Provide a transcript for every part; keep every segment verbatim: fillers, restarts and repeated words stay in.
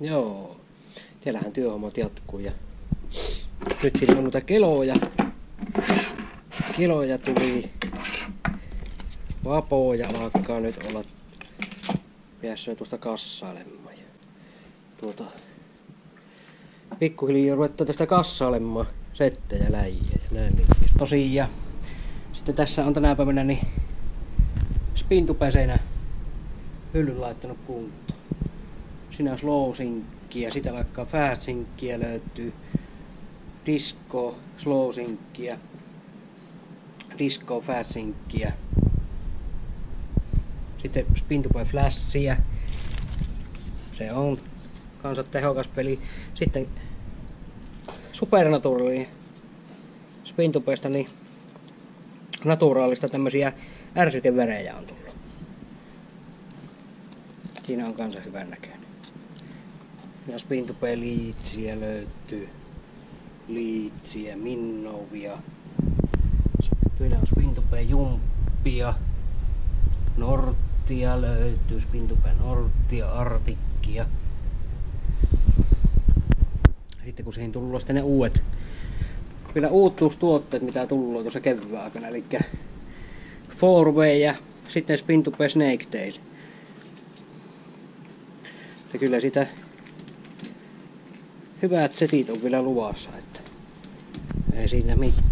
Joo, siellähän työhommat jatkuu ja nyt siinä on noita keloja. Kiloja tuli. Vapoja alkaa nyt olla päässyt tuosta kassailemaan. Tuota, pikkuhiljaa ruvettaa tästä kassailemaan settejä, läjiä ja näin. Tosiaan. Sitten tässä on tänä päivänä niin spintupesenä hyllyn laittanut kuntoon. Siinä on slow sinkkiä, sitä vaikka fast sinkkiä löytyy. Disco, slow sinkkiä. Disco, fast sinkkiä. Sitten Spintupe Flashia. Se on kanssa tehokas peli. Sitten Supernaturalia Spintupesta niin naturaalista tämmösiä ärsykevärejä on tullut. Siinä on kanssa hyvän näköinen. Ja Spintupe liitsiä löytyy. Liitsiä, minnovia. Kyllä on Spintupe jumppia. Norttia löytyy, Spintupe Norttia, Artikkia. Sitten kun siihen tullut sitten ne uudet, vielä uutuustuotteet mitä tullut tuossa kevään aikana, eli Four-Way ja sitten Spintupe Snaketail. Ja kyllä sitä hyvät setit on vielä luvassa, että ei siinä mitään.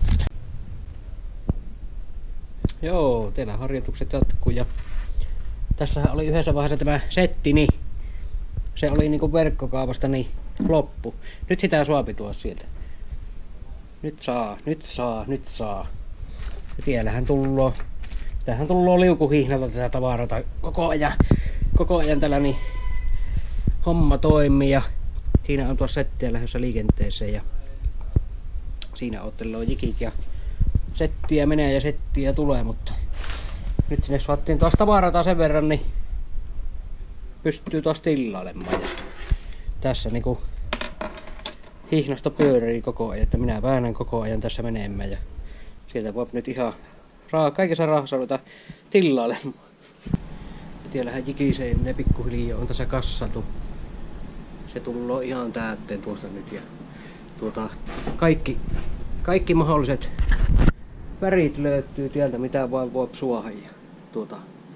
Joo, teillä harjoitukset jatkuu ja tässä oli yhdessä vaiheessa tämä setti, niin se oli niinku verkkokaupasta niin loppu. Nyt sitä saapi tuoda sieltä. Nyt saa, nyt saa, nyt saa. Ja tiellähän tulloo, tähän tulloo liukuhihnalta tätä tavarata koko ajan. Koko ajan tällä niin homma toimii ja siinä on tuossa settiä lähdössä liikenteeseen ja siinä otteloo jikit ja settiä menee ja settiä tulee, mutta nyt sinne saatiin taas tavarata sen verran, niin pystyy taas tillailemaan. Ja tässä niinku hihnosta pyörii koko ajan, että minä väännän koko ajan tässä menemään ja sieltä voi nyt ihan raa, kaikessa rahassa ruveta tillailemaan. Tiellähän jikiseen ne pikkuhiljaa on tässä kassatu. Se tulloo ihan täytteen tuosta nyt ja tuota, kaikki, kaikki mahdolliset värit löytyy tieltä mitä vaan voi suohia. Tuota,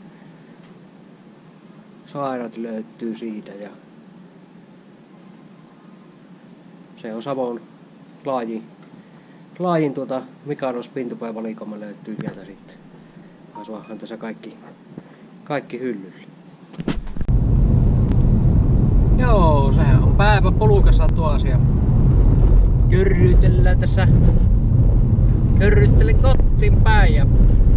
sairat löytyy siitä ja se on Savon laajin, laajin tuota Mikado Spintupe valikoima löytyy sieltä sitten. Asuahan tässä kaikki, kaikki hyllyllä. Joo, sehän on päivä polukassa tuo asia. Körrytellään tässä. Körryttelen kotiin päin ja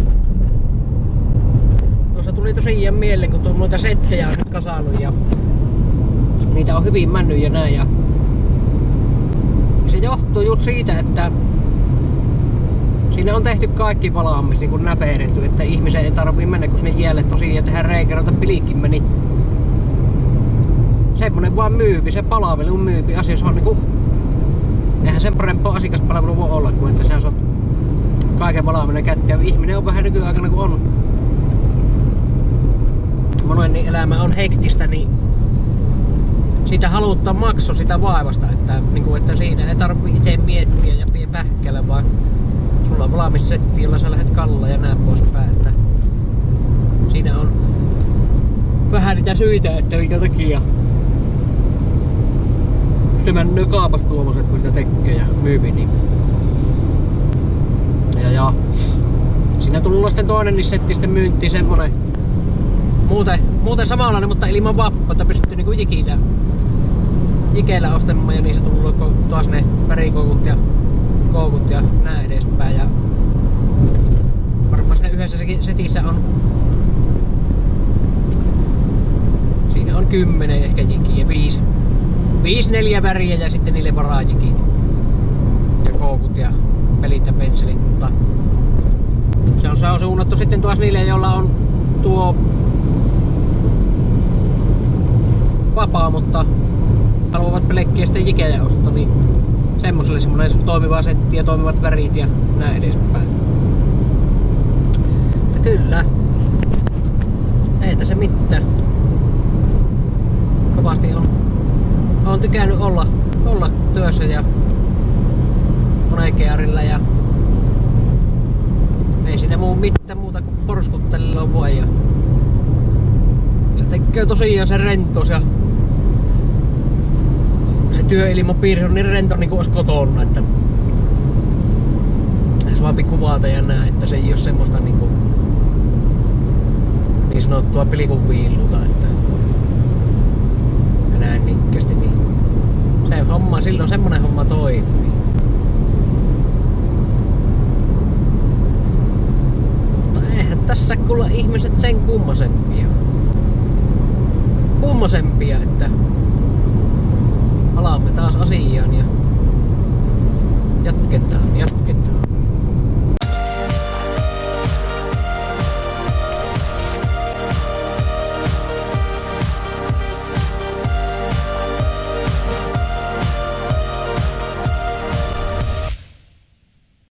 tuossa tuli tosiaan mieleen, kun noita settejä on nyt kasannut ja niitä on hyvin mennyt ja näin ja se johtuu just siitä, että siinä on tehty kaikki valaamis niin kuin näperelty, että ihmisen ei tarvii mennä kun sinne jäälle tosiaan ja tehdä reikerata pilikimme, niin semmonen vaan myypi, se palvelun myypi asia, se on niinku eihän sen parempaa asiakaspalvelu voi olla kuin että sä saat kaiken valaaminen kättä ja ihminen on vähän nykyaikana kun on monen niin elämä on hektistä, niin siitä haluttaa maksu sitä vaivasta, että, niin kuin, että siinä ei tarvitse itse miettiä ja pie pähkällä, vaan sulla on valmissetti, jolla sä lähdet kalla ja näin poispäin, että siinä on vähän niitä syitä, että minkä takia ne männöö kaapas tuommoiset, kun niitä tekee ja myypi, niin ja, ja siinä tullut sitten toinen niin setti sitten myyntiin semmonen muuten, muuten samanlainen, mutta ilman vappua, että pystytty niinku jikillä jikeillä ostamaan ja niissä tullut taas ne värikoukut ja koukut ja näin edespäin ja varmaan siinä yhdessä setissä on siinä on kymmenen ehkä jikiä, viisi viisi neljä väriä ja sitten niille varajikit ja koukut ja pelit ja pensselit, mutta se on, se on suunnattu sitten taas niille, joilla on tuo vapaa, mutta haluavat pelkkiä sitten jikejä ostaa, niin semmoselle semmonen toimiva setti ja toimivat värit ja näin edespäin. Mutta kyllä, ei tässä mitään. Kovasti on on tykännyt olla, olla työssä ja konekearilla ja ei siinä muu mitään muuta kuin porskuttelilla vaan ja se tekee tosiaan se rentos ja se työilmapiiri on niin rento niin kuin olisi kotona, että se vaan kuvata ja näin, että se ei ole semmoista niinku niin sanottua pilikun viiluta, että ja näin nikkästi, niin se homma, silloin semmonen homma toimii. Mutta eihän tässä kuule ihmiset sen kummosempia. Kummosempia, että palaamme taas asiaan ja jatketaan, jatketaan.